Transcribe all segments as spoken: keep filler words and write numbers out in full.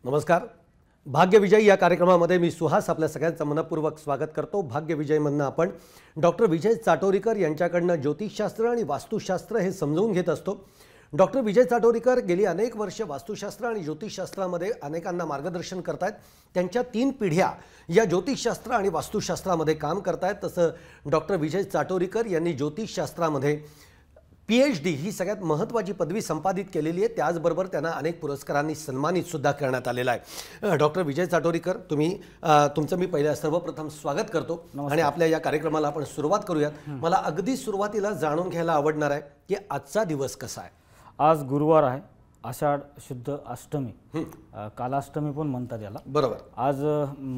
नमस्कार. भाग्यविजय या कार्यक्रमामध्ये मी सुहास आपल्या सगळ्यांचं मनपूर्वक स्वागत करतो. भाग्यविजयमधनं आपण डॉक्टर विजय चाटोरीकर यांच्याकडनं ज्योतिषशास्त्र आणि वास्तुशास्त्र हे समजून घेत असतो. डॉक्टर विजय चाटोरीकर गेली अनेक वर्ष वास्तुशास्त्र आणि ज्योतिषशास्त्रामध्ये अनेकांना मार्गदर्शन करतायत. त्यांच्या तीन पिढ्या या ज्योतिषशास्त्र आणि वास्तुशास्त्रामध्ये काम करतायत. तसं डॉक्टर विजय चाटोरीकर यांनी ज्योतिषशास्त्रामध्ये पी एच डी ही सगळ्यात महत्त्वाची पदवी संपादित केलेली आहे. त्याचबरोबर त्यांना अनेक पुरस्कारांनी सन्मानित सुद्धा करण्यात आलेला आहे. डॉक्टर विजय चाटोरीकर, तुम्ही तुमचं मी पहिल्या सर्वप्रथम स्वागत करतो आणि आपल्या या कार्यक्रमाला आपण सुरुवात करूयात. मला अगदी सुरुवातीला जाणून घ्यायला आवडणार आहे की आजचा दिवस कसा आहे. आज गुरुवार आहे, आषाढ शुद्ध अष्टमी, कालाष्टमी पण म्हणतात याला. बरोबर. आज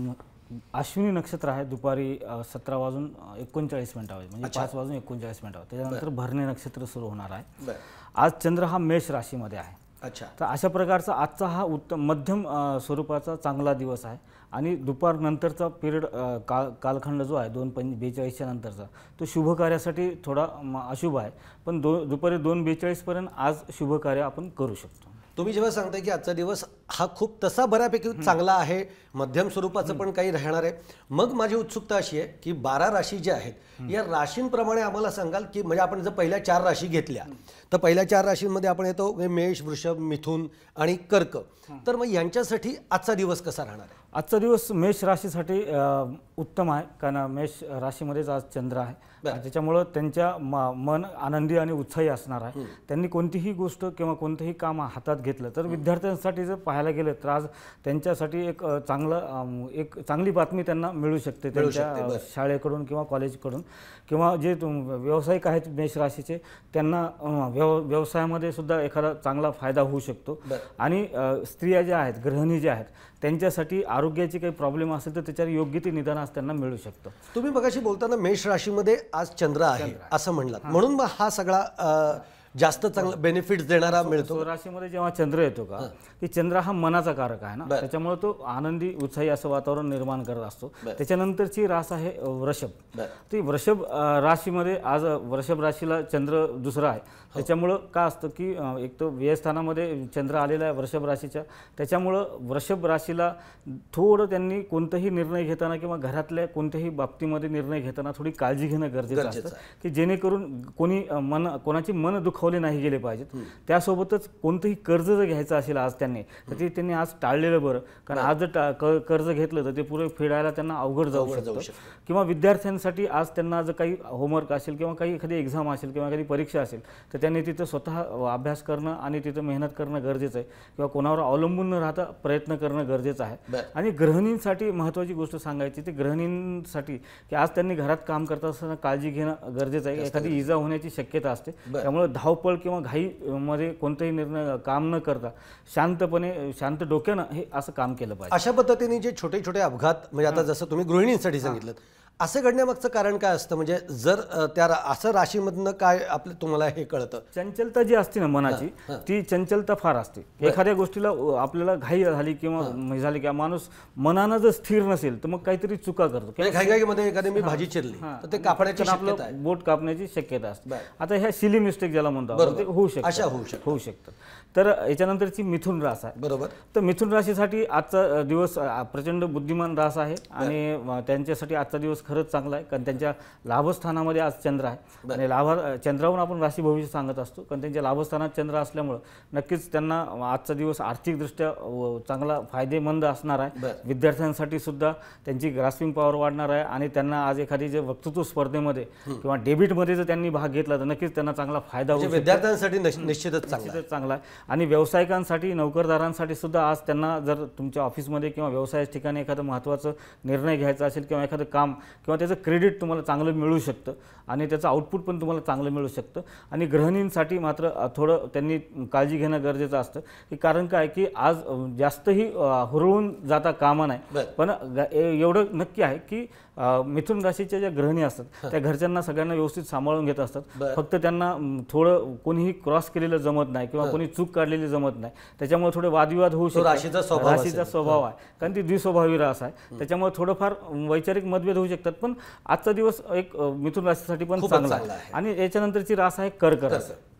अश्विनी नक्षत्र आहे. दुपारी सतरा वाजून एकोणचाळीस मिनिटावर, म्हणजे पाच वाजून एकोणचाळीस मिनिटावर. त्याच्यानंतर भरणे नक्षत्र सुरू होणार आहे. आज चंद्र हा मेष राशीमध्ये आहे. अच्छा. तर अशा प्रकारचा आजचा हा उत्तम मध्यम स्वरूपाचा चांगला दिवस आहे. आणि दुपार नंतरचा पिरियड काल कालखंड जो आहे दोन पंच बेचाळीसच्या नंतरचा तो शुभ कार्यासाठी थोडा अशुभ आहे. पण दो दुपारी दोन बेचाळीसपर्यंत आज शुभ कार्य आपण करू शकतो. तुम्ही जेव्हा सांगताय की आजचा दिवस हा खूप तसा बऱ्यापैकी चांगला आहे, मध्यम स्वरूपाचं पण काही राहणार आहे, मग माझी उत्सुकता अशी आहे की बारा राशी ज्या आहेत या राशींप्रमाणे आम्हाला सांगाल की, म्हणजे आपण जर पहिल्या चार राशी घेतल्या तर पहिल्या चार राशींमध्ये आपण येतो मेष, वृषभ, मिथुन आणि कर्क. तर मग यांच्यासाठी आजचा दिवस कसा राहणार आहे. आजचा दिवस मेष राशीसाठी उत्तम आहे, कारण मेष राशीमध्येच आज चंद्र आहे. त्याच्यामुळं त्यांच्या मन आनंदी आणि उत्साही असणार आहे. त्यांनी कोणतीही गोष्ट किंवा कोणतंही काम हातात घेतलं तर विद्यार्थ्यांसाठी जर पाहायला गेलं तर आज त्यांच्यासाठी एक चांगलं एक चांगली बातमी त्यांना मिळू शकते त्यांच्या शाळेकडून किंवा कॉलेजकडून. किंवा जे व्यावसायिक आहेत मेष राशीचे त्यांना व्यव व्यवसायामध्ये सुद्धा एखादा चांगला फायदा होऊ शकतो. आणि स्त्रिया ज्या आहेत, गृहिणी ज्या आहेत, त्यांच्यासाठी आरोग्याची काही प्रॉब्लेम असेल तर त्याच्यावर योग्य ते निदान आज त्यांना मिळू शकतं. तुम्ही मगाशी बोलताना मेष राशीमध्ये आज चंद्र आहे असं म्हणलात, म्हणून मग हा सगळा जास्त चांगला बेनिफिट्स देणारा मिळतो. राशीमध्ये जेव्हा चंद्र येतो का, की चंद्र हा मनाचा कारक आहे ना, त्याच्यामुळे तो आनंदी उत्साही असं वातावरण निर्माण करत असतो. त्याच्यानंतरची रास आहे वृषभ. ती वृषभ राशीमध्ये आज वृषभ राशीला चंद्र दुसरा आहे. त्याच्यामुळं का असतं की एक तो व्ययस्थानामध्ये चंद्र आलेला आहे वृषभ राशीच्या. त्याच्यामुळं वृषभ राशीला थोडं त्यांनी कोणताही निर्णय घेताना किंवा घरातल्या कोणत्याही बाबतीमध्ये निर्णय घेताना थोडी काळजी घेणं गरजेचं असतं, की जेणेकरून कोणी मन कोणाची मन दुखावले नाही गेले पाहिजेत. त्यासोबतच कोणतंही कर्ज जर घ्यायचं असेल आज त्यांनी तर ते त्यांनी आज टाळलेलं बरं, कारण आज जर कर्ज घेतलं तर ते पुरे फेडायला त्यांना अवघड जाऊ शकतं. किंवा विद्यार्थ्यांसाठी आज त्यांना जर काही होमवर्क असेल किंवा काही एखादी एक्झाम असेल किंवा एखादी परीक्षा असेल तर त्यांनी तिथं स्वतः अभ्यास करणं आणि तिथं मेहनत करणं गरजेचं आहे. किंवा कोणावर अवलंबून न राहता प्रयत्न करणं गरजेचं आहे. आणि गृहिणींसाठी महत्त्वाची गोष्ट सांगायची ती गृहिणींसाठी की आज त्यांनी घरात काम करत असताना काळजी घेणं गरजेचं आहे. एखादी इजा होण्याची शक्यता असते. त्यामुळे धावपळ किंवा घाईमध्ये कोणतेही निर्णय काम न करता शांतपणे शांत डोक्यानं हे असं काम केलं पाहिजे. अशा पद्धतीने जे छोटे छोटे अपघात, म्हणजे आता जसं तुम्ही गृहिणींसाठी सांगितलं, असं घडण्यामागचं कारण काय असतं. म्हणजे जर त्या असं राशीमधनं काय आपलं तुम्हाला हे कळतं. चंचलता जी असते ना मनाची, ती चंचलता फार असते. एखाद्या गोष्टीला आपल्याला घाई झाली किंवा झाली किंवा माणूस मनानं जर स्थिर नसेल तर मग काहीतरी चुका करतो. घाईघाईमध्ये एखादी मी भाजी चिरली तर ते कापण्याची आपलं बोट कापण्याची शक्यता असते. आता ह्या सिली मिस्टेक ज्याला म्हणतो ते होऊ शकतं होऊ शकतं तर याच्यानंतरची मिथुन रास आहे. बरोबर. तर मिथुन राशीसाठी आजचा दिवस प्रचंड बुद्धिमान रास आहे आणि त्यांच्यासाठी आजचा दिवस खरंच चांगला आहे, कारण त्यांच्या लाभस्थानामध्ये आज चंद्र आहे. आणि लाभ चंद्रावरून आपण राशी भविष्य सांगत असतो, कारण त्यांच्या लाभस्थानात चंद्र असल्यामुळं नक्कीच त्यांना आजचा दिवस आर्थिकदृष्ट्या चांगला फायदेमंद असणार आहे. विद्यार्थ्यांसाठी सुद्धा त्यांची ग्रास्पिंग पॉवर वाढणार आहे आणि त्यांना आज एखादी जे वक्तृत्व स्पर्धेमध्ये किंवा डेबिटमध्ये जर त्यांनी भाग घेतला तर नक्कीच त्यांना चांगला फायदा होईल. विद्यार्थ्यांसाठी निश्चितच चांगला आहे. आणि व्यावसायिकांसाठी, नोकरदारांसाठी सुद्धा आज त्यांना जर तुमच्या ऑफिसमध्ये किंवा व्यवसायाच्या ठिकाणी एखादं महत्त्वाचं निर्णय घ्यायचा असेल किंवा एखादं काम किंवा त्याचं क्रेडिट तुम्हाला चांगलं मिळू शकतं आणि त्याचं आउटपुट पण तुम्हाला चांगलं मिळू शकतं. आणि गृहिणींसाठी मात्र थोडं त्यांनी काळजी घेणं गरजेचं असतं, की कारण काय की आज जास्तही हुरळून जाता कामा नाही. पण एवढं नक्की आहे की मिथुन राशीच्या ज्या गृहिणी असतात त्या घरच्यांना सगळ्यांना व्यवस्थित सांभाळून घेत असतात. फक्त त्यांना थोडं कोणीही क्रॉस केलेलं जमत नाही किंवा कोणी चूक काढलेली जमत नाही. त्याच्यामुळे थोडे वादविवाद होऊ शकतात. राशीचा स्वभाव आहे, कारण ती द्विस्वभावी रास आहे. त्याच्यामुळे थोडंफार वैचारिक मतभेद होऊ शकतात. पण आजचा दिवस एक मिथुन राशीसाठी पण चांगला आहे. आणि याच्यानंतरची रास आहे कर्क रास.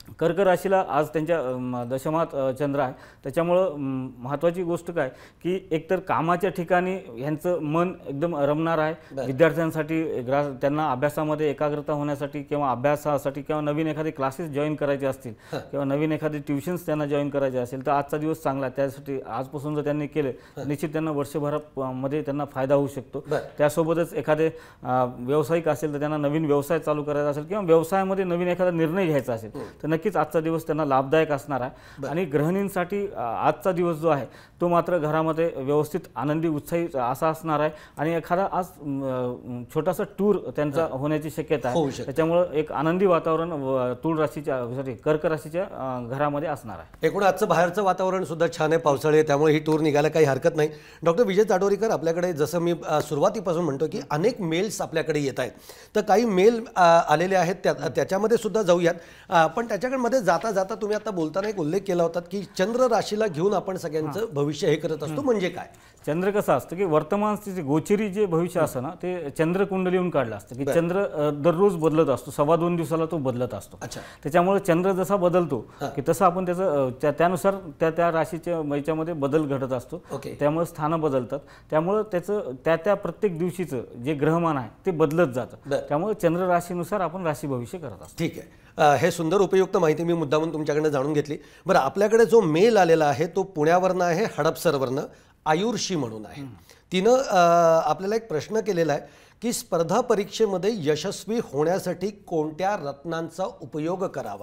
कर्क राशीला आज त्यांच्या अम, दशमात अ, चंद्र आहे. त्याच्यामुळं अम, महत्त्वाची गोष्ट काय की एकतर कामाच्या ठिकाणी ह्यांचं मन एकदम रमणार आहे. विद्यार्थ्यांसाठी ग्रा त्यांना अभ्यासामध्ये एकाग्रता होण्यासाठी किंवा अभ्यासासाठी किंवा नवीन एखादी क्लासेस जॉईन करायचे असतील किंवा नवीन एखादी ट्युशन्स त्यांना जॉईन करायचे असेल तर आजचा दिवस चांगला आहे. त्यासाठी आजपासून जर त्यांनी केले निश्चित त्यांना वर्षभरामध्ये त्यांना फायदा होऊ शकतो. त्यासोबतच एखादे अ, व्यावसायिक असेल तर त्यांना नवीन व्यवसाय चालू करायचा असेल किंवा व्यवसायामध्ये नवीन एखादा निर्णय घ्यायचा असेल तर नक्कीच आजचा दिवस त्यांना लाभदायक असणार आहे. आणि गृहिणींसाठी अ, आजचा दिवस जो आहे तो मात्र घरामध्ये व्यवस्थित आनंदी उत्साही असा असणार आहे. आणि एखादा आज अम, छोटासा टूर त्यांचा होण्याची शक्यता आहे. त्याच्यामुळे एक आनंदी वातावरण व तूळ राशीच्या सॉरी कर्क राशीच्या अ, घरामध्ये असणार आहे. एकूण आजचं बाहेरचं वातावरण सुद्धा छान आहे, पावसाळी आहे, त्यामुळे ही टूर निघायला काही हरकत नाही. डॉक्टर विजय चाटोरीकर, आपल्याकडे जसं मी अ, सुरुवातीपासून म्हणतो की अनेक मेल्स आपल्याकडे येत आहेत, तर काही मेल अ, आलेले आहेत त्या त्याच्यामध्ये सुद्धा जाऊयात. अ, पण त्याच्याकडे जाता जाता तुम्ही आता बोलताना एक उल्लेख केला होता की चंद्र राशीला घेऊन आपण सगळ्यांचं भविष्य हे करत असतो. म्हणजे काय चंद्र कसं असतं की वर्तमान स्थिती गोचरी जे भविष्य असतं ना ते चंद्र कुंडलीहून काढलं असतं की चंद्र अ, दररोज बदलत असतो, सव्वा दोन दिवसाला तो बदलत असतो. त्याच्यामुळे चंद्र जसा बदलतो की तसं आपण त्याचं अ, त्या- त्यानुसार त्या त्या राशीच्या याच्यामध्ये बदल घडत असतो. त्यामुळे स्थानं बदलतात. त्यामुळे त्याचं त्या त्या प्रत्येक दिवशीचं जे ग्रहमान आहे ते बदलत जातं. त्यामुळे चंद्र राशीनुसार आपण राशी भविष्य करत असतो. ठीक आहे. अ, हे सुंदर उपयुक्त माहिती मी मुद्दामून तुमच्याकडनं जाणून घेतली. बरं, आपल्याकडे जो मेल आलेला आहे तो पुण्यावरनं आहे, हडपसरवरनं आयुर्शी म्हणून आहे. तिनं अ, आपल्याला एक प्रश्न केलेला आहे की स्पर्धा परीक्षेमध्ये यशस्वी होण्यासाठी कोणत्या रत्नांचा उपयोग करावा.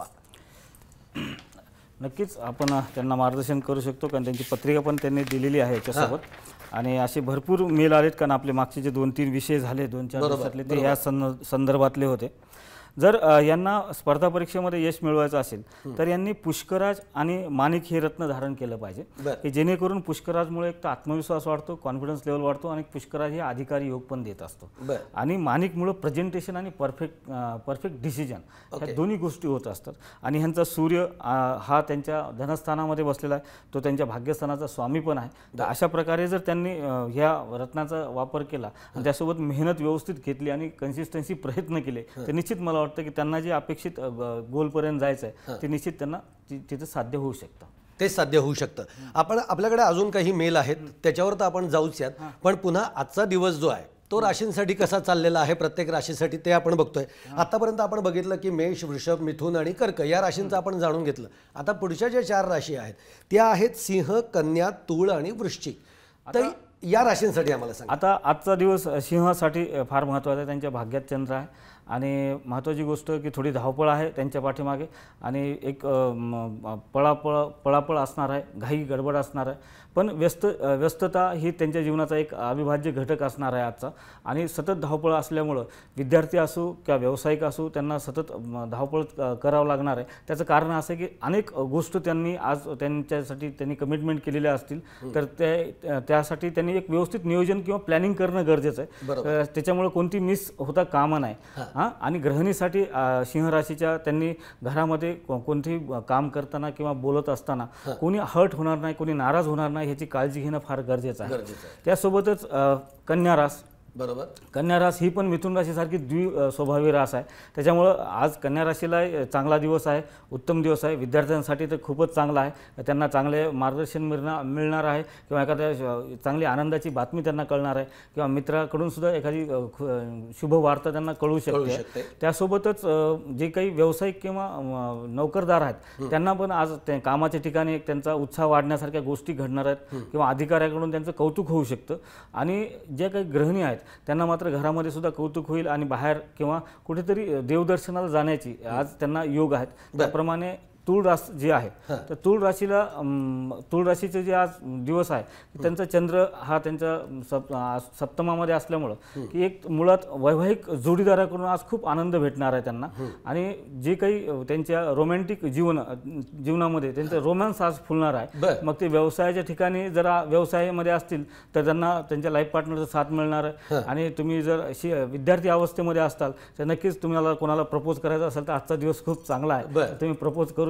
नक्कीच आपण त्यांना मार्गदर्शन करू शकतो कारण त्यांची पत्रिका पण त्यांनी दिलेली आहे याच्यासोबत. आणि असे भरपूर मेल आलेत कारण आपले मागचे जे दोन तीन विषय झाले दोन चार दिवसातले ते या संदर्भातले होते. जर अ, यांना स्पर्धा परीक्षेमध्ये यश मिळवायचं असेल तर यांनी पुष्कराज आणि माणिक हे रत्न धारण केलं पाहिजे की जेणेकरून पुष्कराजमुळे एक तर आत्मविश्वास वाढतो, कॉन्फिडन्स लेवल वाढतो आणि पुष्कराज हे अधिकारी योग पण देत असतो. आणि माणिकमुळे प्रेझेंटेशन आणि परफेक्ट परफेक्ट डिसिजन ह्या दोन्ही गोष्टी होत असतात. आणि ह्यांचा सूर्य अ, हा त्यांच्या धनस्थानामध्ये बसलेला आहे, तो त्यांच्या भाग्यस्थानाचा स्वामी पण आहे. तर अशा प्रकारे जर त्यांनी अ, ह्या रत्नाचा वापर केला आणि त्यासोबत मेहनत व्यवस्थित घेतली आणि कन्सिस्टन्सी प्रयत्न केले तर निश्चित मला वाटतं की त्यांना जे अपेक्षित गोलपर्यंत जायचं आहे ते निश्चित त्यांना तिथे साध्य होऊ शकतं. ते साध्य होऊ शकतं. आपण आपल्याकडे अजून काही मेल आहेत त्याच्यावर तर आपण जाऊच यात, पण पुन्हा आजचा दिवस जो आहे तो राशींसाठी कसा चाललेला आहे प्रत्येक राशीसाठी ते आपण बघतोय. आतापर्यंत आपण बघितलं की मेष, वृषभ, मिथुन आणि कर्क या राशींचं आपण जाणून घेतलं. आता पुढच्या ज्या चार राशी आहेत त्या आहेत सिंह, कन्या, तूळ आणि वृश्चिक. तर या राशींसाठी आम्हाला सांगा. आता आजचा दिवस सिंहासाठी फार महत्त्वाचा आहे. त्यांच्या भाग्यात चंद्र आहे आणि महत्त्वाची गोष्ट की थोडी धावपळ आहे त्यांच्या पाठीमागे आणि एक पळापळ पळापळ असणार आहे, घाई गडबड असणार आहे. पण व्यस्त व्यस्तता ही त्यांच्या जीवनाचा एक अविभाज्य घटक असणार आहे आजचा. आणि सतत धावपळ असल्यामुळं विद्यार्थी असो किंवा व्यावसायिक असो त्यांना सतत धावपळ करावं लागणार आहे. त्याचं कारण असं आहे की अनेक गोष्ट त्यांनी आज त्यांच्यासाठी त्यांनी कमिटमेंट केलेल्या असतील तर ते त्यासाठी त्यांनी एक व्यवस्थित नियोजन किंवा प्लॅनिंग करणं गरजेचं आहे. त्याच्यामुळे कोणती मिस होता कामा नाही. हां, आणि गृहिणीसाठी सिंह राशीच्या त्यांनी घरामध्ये कोणतेही काम करताना किंवा बोलत असताना कोणी हर्ट होणार नाही, कोणी नाराज होणार नाही ह्याची काळजी घेणं फार गरजेचं आहे. त्यासोबतच कन्या रास, बरोबर, कन्या रास ही पण मिथुन राशीसारखी द्वि स्वभावी रास आहे. त्याच्यामुळं आज कन्या राशीला चांगला दिवस आहे, उत्तम दिवस आहे. विद्यार्थ्यांसाठी तर खूपच चांगला आहे. त्यांना चांगले मार्गदर्शन मिळणार मिळणार आहे किंवा एखाद्या चांगली आनंदाची बातमी त्यांना कळणार आहे किंवा मित्राकडून सुद्धा एखादी शुभ वार्ता त्यांना कळू शकते. त्यासोबतच जे काही व्यावसायिक किंवा नोकरदार आहेत त्यांना पण आज ते कामाच्या ठिकाणी एक त्यांचा उत्साह वाढण्यासारख्या गोष्टी घडणार आहेत किंवा अधिकाऱ्याकडून त्यांचं कौतुक होऊ शकतं. आणि जे काही गृहिणी आहेत त्यांना मात्र घरामध्ये सुद्धा कौतुक होईल आणि बाहेर किंवा कुठेतरी देवदर्शनाला जाण्याची आज त्यांना योग आहेत. त्याप्रमाणे तूळ रास जे आहे तर तूळ राशीला तूळ राशीचे जे आज दिवस आहे त्यांचा चंद्र हा त्यांच्या सप सप्तमामध्ये असल्यामुळं की एक मुळात वैवाहिक जोडीदाराकडून आज खूप आनंद भेटणार आहे त्यांना. आणि जे काही त्यांच्या रोमॅन्टिक जीवन जीवनामध्ये त्यांचं रोमॅन्स आज फुलणार आहे. मग ते व्यवसायाच्या ठिकाणी जरा व्यवसायामध्ये असतील तर त्यांना त्यांच्या लाईफ पार्टनरचा साथ मिळणार आहे. आणि तुम्ही जर अशी विद्यार्थी अवस्थेमध्ये असताल तर नक्कीच तुम्हाला कोणाला प्रपोज करायचं असेल तर आजचा दिवस खूप चांगला आहे, तुम्ही प्रपोज करू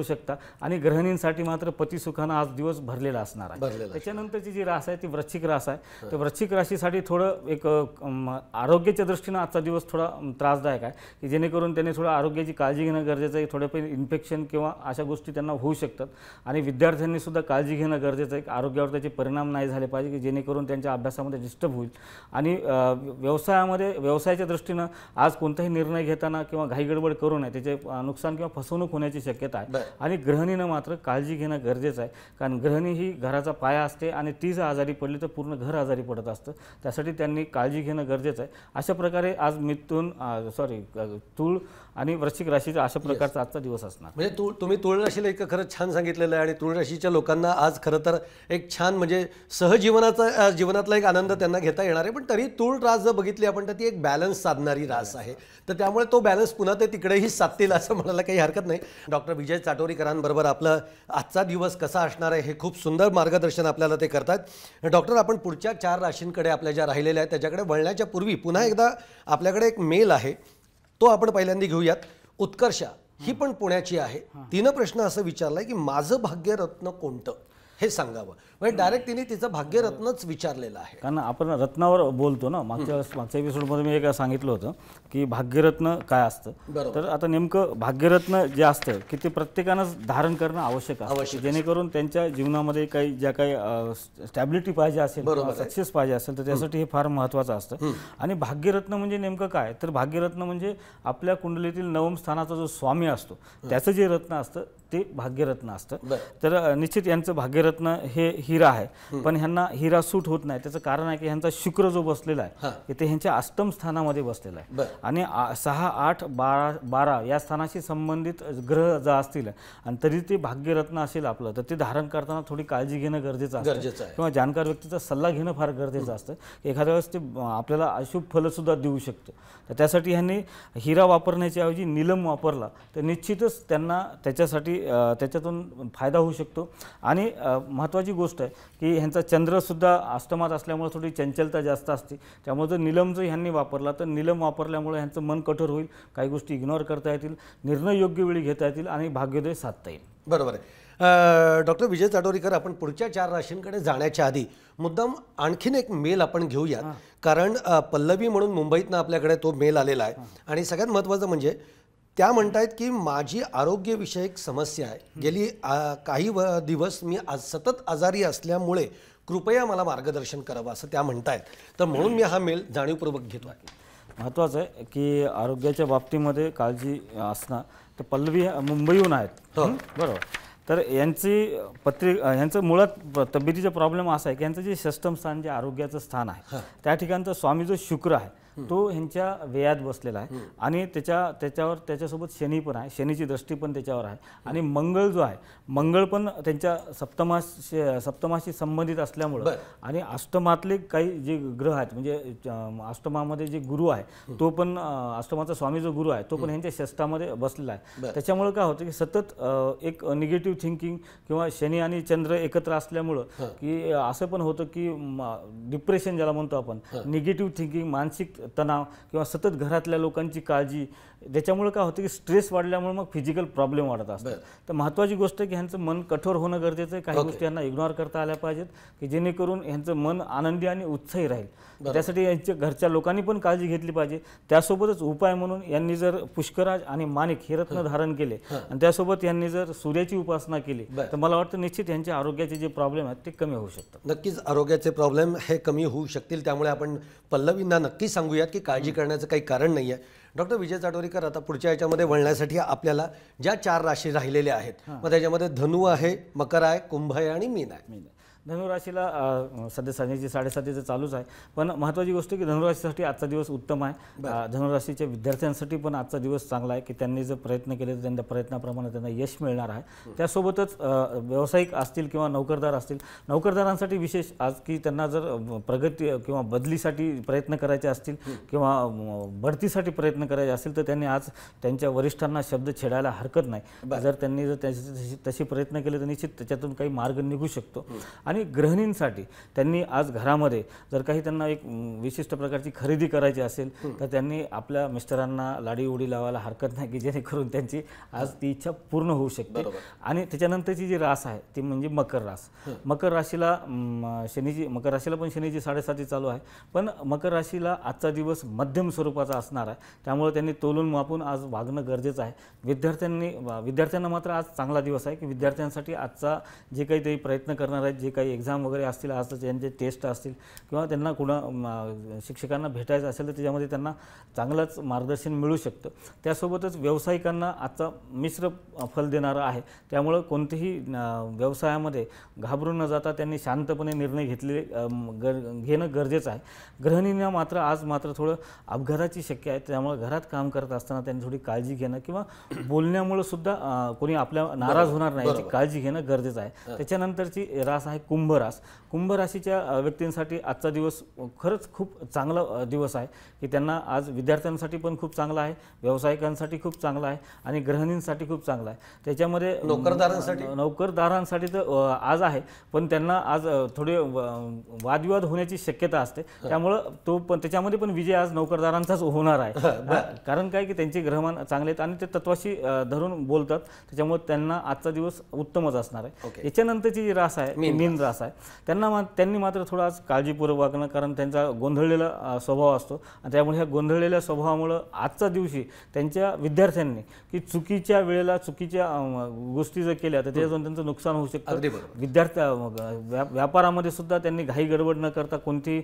शकता आणि गृहिणींसाठी मात्र पतिसुखानं आज दिवस भरलेला असणार आहे. त्याच्यानंतरची जी रास आहे ती वृश्चिक रास आहे. तर वृश्चिक राशीसाठी थोडं एक आरोग्याच्या दृष्टीनं आजचा दिवस थोडा त्रासदायक आहे की जेणेकरून त्यांनी थोडं आरोग्याची काळजी घेणं गरजेचं आहे. थोडंफार इन्फेक्शन किंवा अशा गोष्टी त्यांना होऊ शकतात आणि विद्यार्थ्यांनी सुद्धा काळजी घेणं गरजेचं आहे. आरोग्यावर त्याचे परिणाम नाही झाले पाहिजे की जेणेकरून त्यांच्या अभ्यासामध्ये डिस्टर्ब होईल. आणि व्यवसायामध्ये व्यवसायाच्या दृष्टीनं आज कोणताही निर्णय घेताना किंवा घाईगडबड करू नये, त्याचे नुकसान किंवा फसवणूक होण्याची शक्यता आहे. आणि गृहिणीनं मात्र काळजी घेणं गरजेचं आहे कारण गृहिणी ही घराचा पाया असते आणि ती जर आजारी पडली तर पूर्ण घर आजारी पडत असतं. त्यासाठी त्यांनी काळजी घेणं गरजेचं आहे. अशा प्रकारे आज मिथुन सॉरी तूळ आणि वृश्चिक राशीचा अशा प्रकारचा आजचा दिवस असणार. म्हणजे तू तुम्ही तुळ राशीला एक खरंच छान सांगितलेलं आहे आणि तुळ राशीच्या लोकांना आज खरं तर एक छान म्हणजे सहजीवनाचा जीवनातला एक आनंद त्यांना घेता येणार आहे. पण तरी तुळ रास जर बघितली आपण तर ती एक बॅलन्स साधणारी रास आहे. तर त्यामुळे तो बॅलन्स पुन्हा ते तिकडेही साधतील असं म्हणायला काही हरकत नाही. डॉक्टर विजय चाटोरीकरांबरोबर आपलं आजचा दिवस कसा असणार आहे हे खूप सुंदर मार्गदर्शन आपल्याला ते करतात. डॉक्टर, आपण पुढच्या चार राशींकडे आपल्या ज्या राहिलेल्या आहेत त्याच्याकडे वळण्याच्या पूर्वी पुन्हा एकदा आपल्याकडे एक मेल आहे तो आपण पहिल्यांदा घेऊयात. उत्कर्षा ही पण पुण्याची आहे. तिनं प्रश्न असं विचारलाय की माझं भाग्यरत्न कोणतं हे सांगावं. म्हणजे डायरेक्ट तिने तिचं भाग्यरत्नच विचारलेलं आहे. कारण आपण रत्नावर बोलतो ना, मागच्या मागच्या एपिसोडमध्ये मी एक सांगितलं होतं की भाग्यरत्न काय असतं. तर आता नेमकं भाग्यरत्न जे असतं की ते प्रत्येकानंच धारण करणं आवश्यक आहे जेणेकरून त्यांच्या जीवनामध्ये काही ज्या काही स्टॅबिलिटी पाहिजे असेल, सक्सेस पाहिजे असेल तर त्यासाठी हे फार महत्त्वाचं असतं. आणि भाग्यरत्न म्हणजे नेमकं काय, तर भाग्यरत्न म्हणजे आपल्या कुंडलीतील नवम स्थानाचा जो स्वामी असतो त्याचं जे रत्न असतं ते भाग्यरत्न असतं. तर निश्चित यांचं भाग्यरत्न हे हिरा आहे. पण ह्यांना हिरा सूट होत नाही. त्याचं कारण आहे की ह्यांचा शुक्र जो बसलेला आहे की ते ह्यांच्या अष्टम स्थानामध्ये बसलेला आहे आणि सहा आठ बारा बारा या स्थानाशी संबंधित ग्रह जर असतील आणि तरी ते भाग्यरत्न असेल आपलं तर ते धारण करताना थोडी काळजी घेणं गरजेचं असतं किंवा जाणकार व्यक्तीचा सल्ला घेणं फार गरजेचं असतं. एखाद्या वेळेस ते आपल्याला अशुभ फलं सुद्धा देऊ शकतं. तर त्यासाठी ह्यांनी हिरा वापरण्याच्या ऐवजी नीलम वापरला तर निश्चितच त्यांना त्याच्यासाठी त्याच्यातून फायदा होऊ शकतो. आणि महत्त्वाची गोष्ट आहे की ह्यांचा चंद्रसुद्धा अष्टमात असल्यामुळे थोडी चंचलता जास्त असते. त्यामुळे जर निलम जर ह्यांनी वापरला तर निलम वापरल्यामुळे ह्यांचं मन कठोर होईल, काही गोष्टी इग्नोर करता येतील, निर्णय योग्य वेळी घेता येतील आणि भाग्योदय साधता येईल. बरोबर आहे. डॉक्टर विजय चाटोरीकर, आपण पुढच्या चार राशींकडे जाण्याच्या आधी मुद्दाम आणखीन एक मेल आपण घेऊयात. कारण पल्लवी म्हणून मुंबईतनं आपल्याकडे तो मेल आलेला आहे आणि सगळ्यात महत्त्वाचं म्हणजे त्या म्हणतायत की माझी आरोग्यविषयक समस्या आहे. गेली काही दिवस मी आज सतत आजारी असल्यामुळे कृपया मला मार्गदर्शन करावं असं त्या म्हणतायत. तर म्हणून मी हा मेल जाणीवपूर्वक घेतो आहे. महत्त्वाचं आहे की आरोग्याच्या बाबतीमध्ये काळजी असणं. तर पल्लवी मुंबईहून आहेत बरोबर. तर यांची पत्रि यांचं मुळात तब्येतीचा प्रॉब्लेम असा आहे की यांचं जे षष्टम स्थान जे आरोग्याचं स्थान आहे त्या ठिकाणचा स्वामी जो शुक्र आहे तो ह्यांच्या व्ययात बसलेला आहे आणि त्याच्या त्याच्यावर त्याच्यासोबत शनी पण आहे. शनीची दृष्टी पण त्याच्यावर आहे आणि मंगळ जो आहे मंगळ पण त्यांच्या सप्तमाशी सप्तमाशी संबंधित असल्यामुळं आणि अष्टमातले काही जे ग्रह आहेत म्हणजे अष्टमामध्ये जे गुरु आहे तो पण अष्टमाचा स्वामी जो गुरु आहे तो पण ह्यांच्या षष्ठामध्ये बसलेला आहे. त्याच्यामुळे काय होतं की सतत एक निगेटिव्ह थिंकिंग किंवा शनी आणि चंद्र एकत्र असल्यामुळं की असं पण होतं की डिप्रेशन ज्याला म्हणतो आपण, निगेटिव्ह थिंकिंग, मानसिक तणाव किंवा सतत घरातल्या लोकांची काळजी, त्याच्यामुळे काय होतं की स्ट्रेस वाढल्यामुळे मग फिजिकल प्रॉब्लेम वाढत असतात. तर महत्त्वाची गोष्ट आहे की ह्यांचं मन कठोर होणं गरजेचं आहे. काही गोष्टी यांना इग्नोर करता आल्या पाहिजेत की जेणेकरून ह्यांचं मन आनंदी आणि उत्साही राहील. त्यासाठी यांच्या घरच्या लोकांनी पण काळजी घेतली पाहिजे. त्यासोबतच उपाय म्हणून यांनी जर पुष्कराज आणि माणिक हे रत्न धारण केले आणि त्यासोबत यांनी जर सूर्याची उपासना केली तर मला वाटतं निश्चित यांच्या आरोग्याचे जे प्रॉब्लेम आहेत ते कमी होऊ शकतात. नक्कीच आरोग्याचे प्रॉब्लेम हे कमी होऊ शकतील. त्यामुळे आपण पल्लवींना नक्की सांगूयात की काळजी करण्याचं काही कारण नाही आहे. डॉक्टर विजय चाटोरीकर, आता पुढच्या याच्यामध्ये वळण्यासाठी आपल्याला ज्या चार राशी राहिलेल्या आहेत मग त्याच्यामध्ये धनु आहे, मकर आहे, कुंभ आहे आणि मीन आहे. धनुराशीला सध्या सध्याची साडेसातीचं चालूच आहे. पण महत्त्वाची गोष्ट की धनुराशीसाठी आजचा दिवस उत्तम आहे. धनुराशीच्या विद्यार्थ्यांसाठी पण आजचा दिवस चांगला आहे की त्यांनी जर प्रयत्न केले तर त्यांच्या प्रयत्नाप्रमाणे त्यांना यश मिळणार आहे. त्यासोबतच व्यावसायिक असतील किंवा नोकरदार असतील, नोकरदारांसाठी विशेष आज की त्यांना जर प्रगती किंवा बदलीसाठी प्रयत्न करायचे असतील किंवा बढतीसाठी प्रयत्न करायचे असतील तर त्यांनी आज त्यांच्या वरिष्ठांना शब्द छेडायला हरकत नाही. जर त्यांनी जर त्याची तशी प्रयत्न केले तर निश्चित त्याच्यातून काही मार्ग निघू शकतो. आणि आणि गृहिणींसाठी त्यांनी आज घरामध्ये जर काही त्यांना एक अं, विशिष्ट प्रकारची खरेदी करायची असेल तर त्यांनी आपल्या मिस्टरांना लाडी उडी लावायला हरकत नाही की जेणेकरून त्यांची आज ती इच्छा पूर्ण होऊ शकते. आणि त्याच्यानंतरची जी रास आहे ती म्हणजे मकर रास. मकर राशीला अं, शनीची मकर राशीला पण शनीची साडेसाती चालू आहे, पण मकर राशीला आजचा दिवस मध्यम स्वरूपाचा असणार आहे. त्यामुळे त्यांनी तोलून मापून आज वागणं गरजेचं आहे. विद्यार्थ्यांनी विद्यार्थ्यांना मात्र आज चांगला दिवस आहे की विद्यार्थ्यांसाठी आजचा जे काही ते प्रयत्न करणार आहेत, जे काही एक्झाम वगैरे असतील, आज ज्यांचे टेस्ट असतील किंवा त्यांना कुणा शिक्षकांना भेटायचं असेल तर त्याच्यामध्ये त्यांना चांगलंच मार्गदर्शन मिळू शकतं. त्यासोबतच व्यावसायिकांना आजचा मिश्र फल देणारं आहे. त्यामुळं कोणतेही व्यवसायामध्ये घाबरून न जाता त्यांनी शांतपणे निर्णय घेतले गर घेणं गरजेचं आहे. गृहिणींना मात्र आज मात्र थोडं अपघाताची शक्य आहे. त्यामुळे घरात काम करत असताना त्यांनी थोडी काळजी घेणं किंवा बोलण्यामुळे सुद्धा कोणी आपल्या नाराज होणार नाही याची काळजी घेणं गरजेचं आहे. त्याच्यानंतरची रास आहे कुंभ रास. कुंभ राशीच्या व्यक्तींसाठी आजचा दिवस खरंच खूप चांगला दिवस आहे की त्यांना आज विद्यार्थ्यांसाठी पण खूप चांगला आहे, व्यावसायिकांसाठी खूप चांगला आहे आणि गृहिणींसाठी खूप चांगला आहे. त्याच्यामध्ये नोकरदारांसाठी नोकरदारांसाठी तर आज आहे, पण त्यांना आज थोडे वादविवाद होण्याची शक्यता असते. त्यामुळं तो पण त्याच्यामध्ये पण विजय आज नोकरदारांचाच होणार आहे. कारण काय की त्यांचे ग्रहमान चांगले आहेत आणि ते तत्वाशी धरून बोलतात, त्याच्यामुळे त्यांना आजचा दिवस उत्तमच असणार आहे. याच्यानंतरची जी रास आहे मीन रास आहे. त्यांना त्यांनी मात्र थोडं आज काळजीपूर्वक वागणं, कारण त्यांचा गोंधळलेला स्वभाव असतो आणि त्यामुळे ह्या गोंधळलेल्या स्वभावामुळं आजच्या दिवशी त्यांच्या विद्यार्थ्यांनी की चुकीच्या वेळेला चुकीच्या गोष्टी जर केल्या तर त्याच्यातून त्यांचं नुकसान होऊ शकतं. विद्यार्थी व्यापारामध्ये सुद्धा त्यांनी घाई गडबड न करता कोणती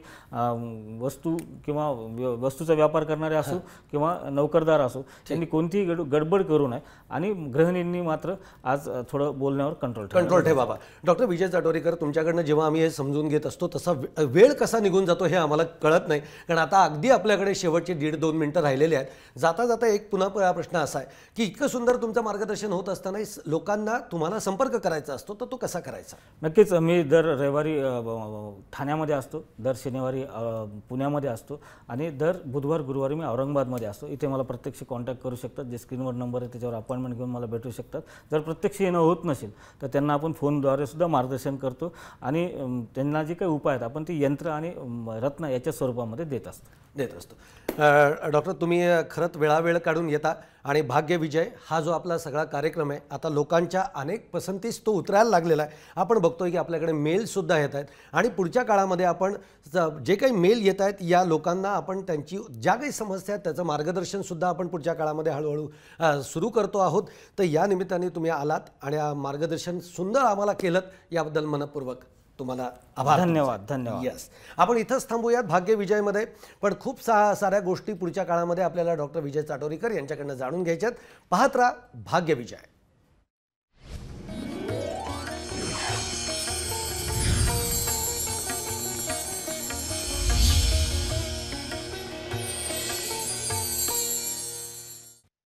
वस्तू किंवा वस्तूचा व्यापार करणारे असो किंवा नोकरदार असो त्यांनी कोणतीही गडबड करू नये आणि गृहिणींनी मात्र आज थोडं बोलण्यावर कंट्रोल कंट्रोल ठेवावा. डॉक्टर विजय चाटोरीकर, तुमच्याकडनं जेव्हा आम्ही हे समजून घेत असतो तसा वेळ कसा निघून जातो हे आम्हाला कळत नाही, कारण आता अगदी आपल्याकडे शेवटचे दीड दोन मिनिटं राहिलेले आहेत. जाता जाता एक पुन्हा प्रश्न असा आहे की इतकं सुंदर तुमचं मार्गदर्शन होत असताना लोकांना तुम्हाला संपर्क करायचा असतो तर तो कसा करायचा? नक्कीच मी दर रविवारी ठाण्यामध्ये असतो, दर शनिवारी पुण्यामध्ये असतो आणि दर बुधवार गुरुवारी मी औरंगाबादमध्ये असतो. इथे मला प्रत्यक्ष कॉन्टॅक्ट करू शकतात. जे स्क्रीनवर नंबर आहे त्याच्यावर अपॉइंटमेंट घेऊन मला भेटू शकतात. जर प्रत्यक्ष येणं होत नसेल तर त्यांना आपण फोनद्वारे सुद्धा मार्गदर्शन करतो आणि त्यांना जे काही उपाय आहेत आपण ते यंत्र आणि रत्न याच्या स्वरूपामध्ये देत असतो देत असतो डॉक्टर, तुम्ही खरंच वेळावेळ काढून येता आणि भाग्य विजय हा जो आपला सगळा कार्यक्रम आहे आता लोकांच्या अनेक पसंतीस तो उतरायला लागलेला आहे. आपण बघतोय की आपल्याकडे मेलसुद्धा येत आहेत आणि पुढच्या काळामध्ये आपण जे काही मेल येत आहेत या लोकांना आपण त्यांची ज्या काही समस्या आहेत त्याचं मार्गदर्शनसुद्धा आपण पुढच्या काळामध्ये हळूहळू सुरू करतो आहोत. तर या निमित्ताने तुम्ही आलात आणि मार्गदर्शन सुंदर आम्हाला केलं, याबद्दल मनपूर्वक तुम्हाला आभार. धन्यवाद. धन्यवाद. यस, आपण इथंच थांबूयात भाग्य विजयमध्ये, पण खूप सा साऱ्या गोष्टी पुढच्या काळामध्ये आपल्याला डॉक्टर विजय चाटोरीकर यांच्याकडनं जाणून घ्यायच्यात. पाहत राहा भाग्य विजय.